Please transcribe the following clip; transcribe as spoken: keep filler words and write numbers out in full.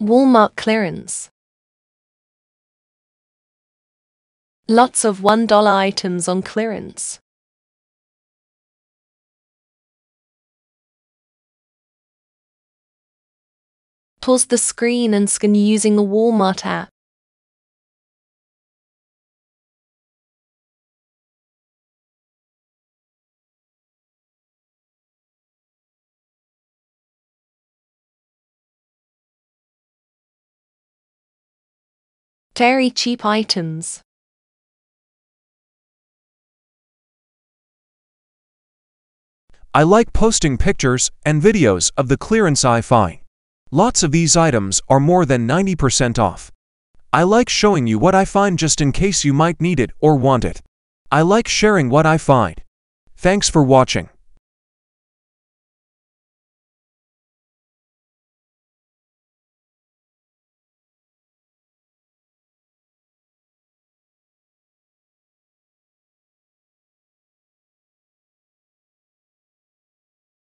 Walmart clearance. Lots of one dollar items on clearance. Pause the screen and scan using the Walmart app. Very cheap items. I like posting pictures and videos of the clearance I find. Lots of these items are more than ninety percent off. I like showing you what I find just in case you might need it or want it. I like sharing what I find. Thanks for watching.